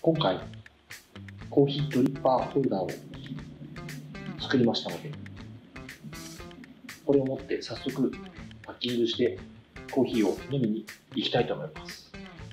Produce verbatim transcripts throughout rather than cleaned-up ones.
今回コーヒードリッパーホルダーを作りましたので、これを持って早速パッキングしてコーヒーを飲みに行きたいと思います。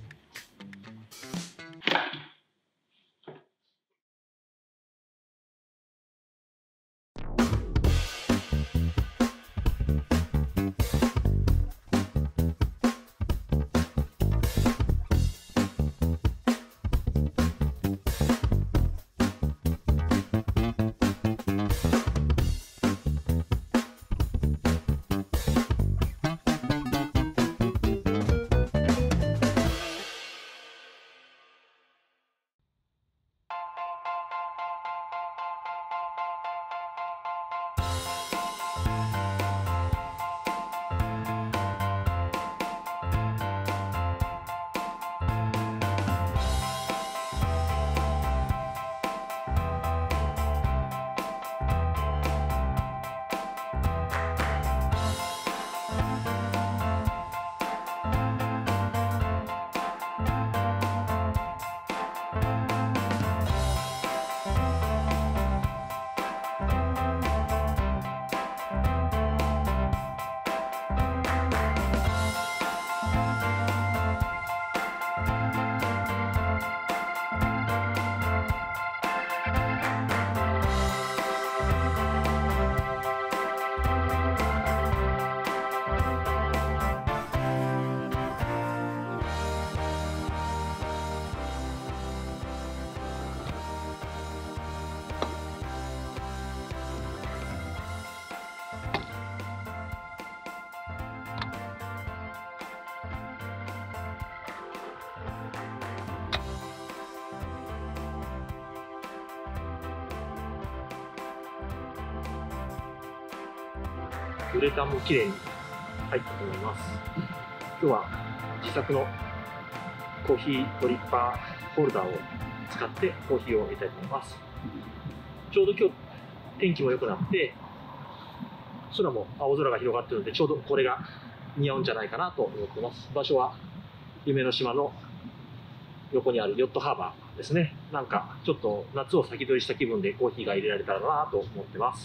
ウレタンも綺麗に入ったと思います。今日は自作のコーヒードリッパーホルダーを使ってコーヒーを入れたいと思います。ちょうど今日天気も良くなって空も青空が広がっているので、ちょうどこれが似合うんじゃないかなと思ってます。場所は夢の島の横にあるヨットハーバーですね。なんかちょっと夏を先取りした気分でコーヒーが入れられたらなと思ってます。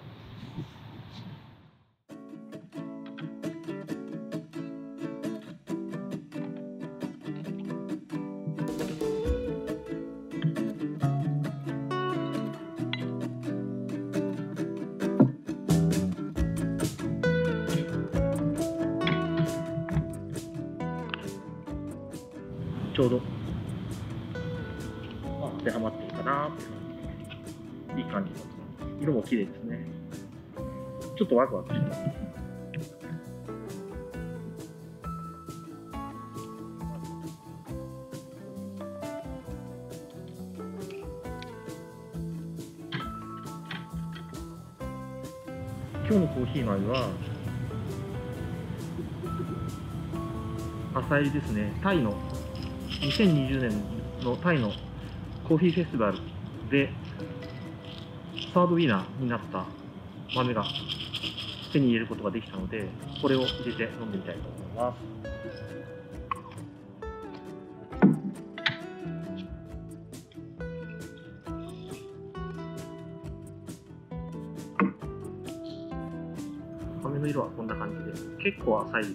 ちょうど当てはまっているかなっていういい感じの色も綺麗ですね。ちょっとワクワクしてます。今日のコーヒー豆は朝入りですね。タイのにせんにじゅうねんのタイのコーヒーフェスティバルでサードウィナーになった豆が手に入れることができたので、これを入れて飲んでみたいと思います。豆の色はこんな感じで結構浅いです。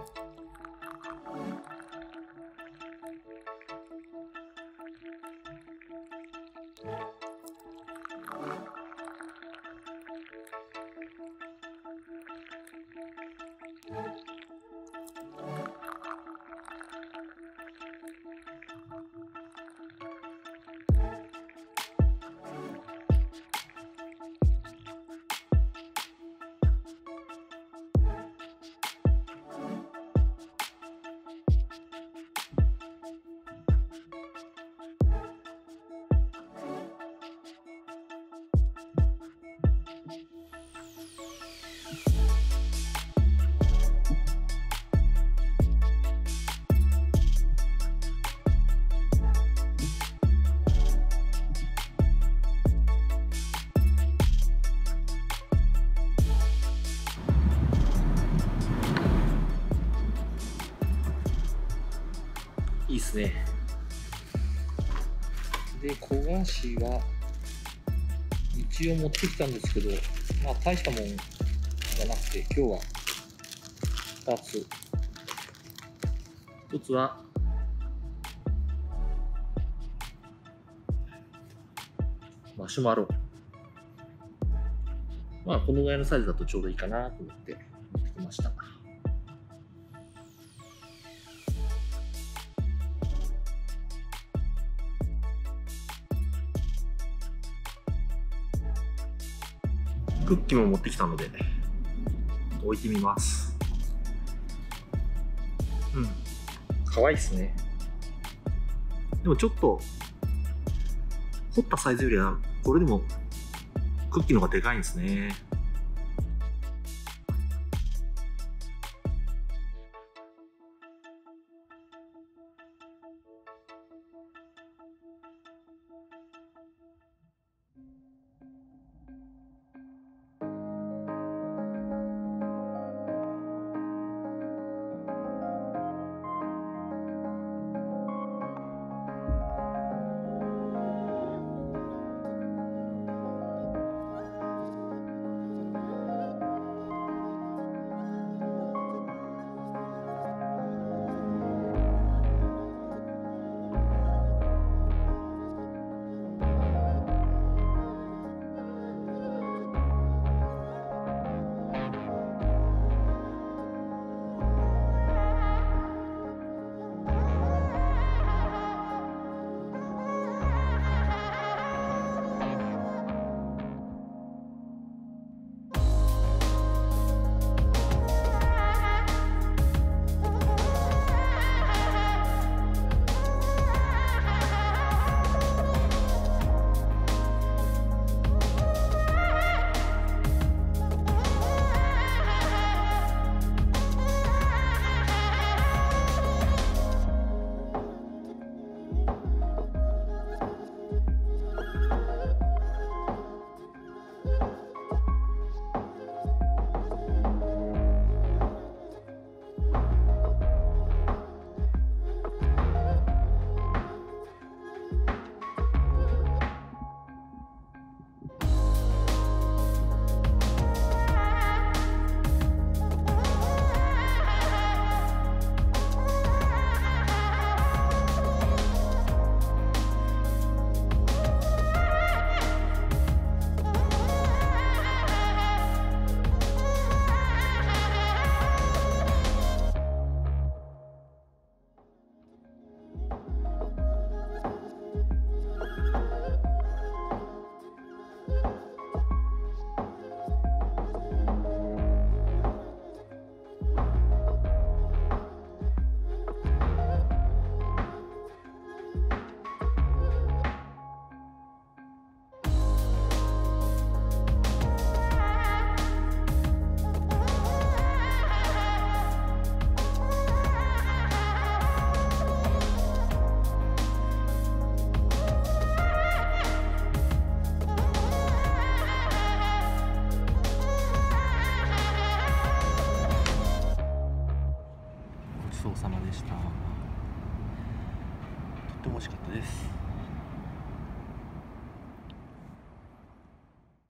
いいですね。で、焦がしは一応持ってきたんですけど、まあ大したもんじゃなくて、今日はふたつ。ひとつはマシュマロ。まあこのぐらいのサイズだとちょうどいいかなと思って持ってきました。クッキーも持ってきたので置いてみます。うん、可愛いですね。でもちょっと掘ったサイズよりはこれでもクッキーの方がでかいんですね。ごちそうさまでした。とっても美味しかったです。